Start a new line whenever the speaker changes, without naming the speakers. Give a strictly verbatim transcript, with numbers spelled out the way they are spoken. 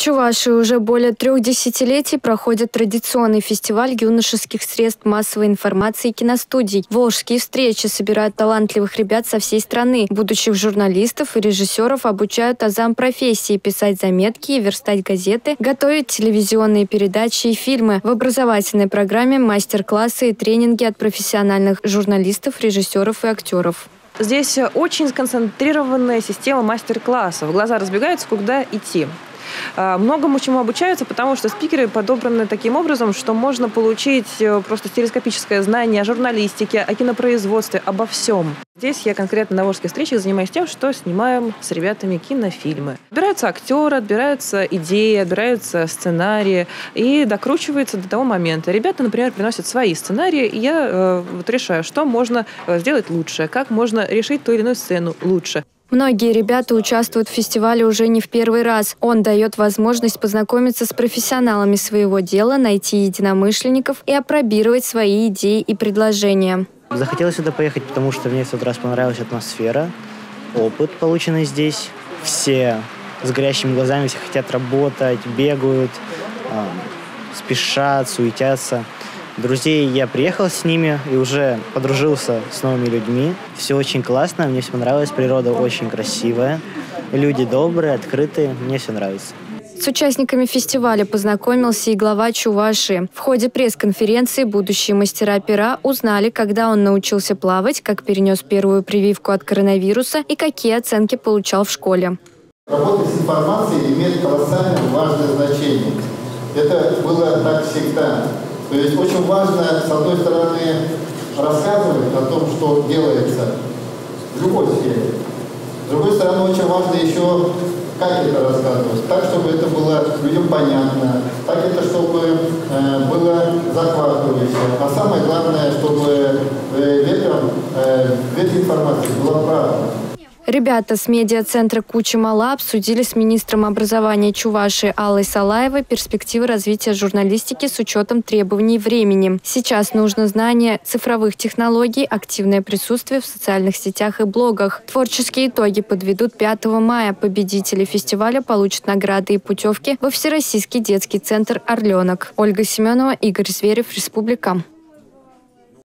Чувашии уже более трех десятилетий проходит традиционный фестиваль юношеских средств массовой информации и киностудий. Волжские встречи собирают талантливых ребят со всей страны. Будущих журналистов и режиссеров обучают азам профессии, писать заметки и верстать газеты, готовить телевизионные передачи и фильмы. В образовательной программе мастер-классы и тренинги от профессиональных журналистов, режиссеров и актеров.
Здесь очень сконцентрированная система мастер-классов. Глаза разбегаются, куда идти. Многому чему обучаются, потому что спикеры подобраны таким образом, что можно получить просто телескопическое знание о журналистике, о кинопроизводстве, обо всем. Здесь я конкретно на волжских встречах занимаюсь тем, что снимаем с ребятами кинофильмы. Отбираются актеры, отбираются идеи, отбираются сценарии и докручивается до того момента. Ребята, например, приносят свои сценарии, и я э, вот решаю, что можно сделать лучше, как можно решить ту или иную сцену лучше.
Многие ребята участвуют в фестивале уже не в первый раз. Он дает возможность познакомиться с профессионалами своего дела, найти единомышленников и опробировать свои идеи и предложения.
Захотелось сюда поехать, потому что мне в тот раз понравилась атмосфера, опыт, полученный здесь. Все с горящими глазами, все хотят работать, бегают, э, спешат, суетятся. Друзей я приехал с ними и уже подружился с новыми людьми. Все очень классно, мне все понравилось, природа очень красивая, люди добрые, открытые, мне все нравится.
С участниками фестиваля познакомился и глава Чувашии. В ходе пресс-конференции будущие мастера пера узнали, когда он научился плавать, как перенес первую прививку от коронавируса и какие оценки получал в школе.
Работа с информацией имеет колоссально важное значение. Это было так всегда. То есть очень важно, с одной стороны, рассказывать о том, что делается в любой сфере. С другой стороны, очень важно еще, как это рассказывать. Так, чтобы это было людям понятно. Так, это чтобы э, было захватывающе. А самое главное, чтобы э, в, этом, э, в этой информации была правда.
Ребята с медиа-центра Куча-Мала обсудили с министром образования Чувашии Аллой Салаевой перспективы развития журналистики с учетом требований времени. Сейчас нужно знание цифровых технологий, активное присутствие в социальных сетях и блогах. Творческие итоги подведут пятого мая. Победители фестиваля получат награды и путевки во Всероссийский детский центр «Орленок». Ольга Семенова, Игорь Зверев, Республика.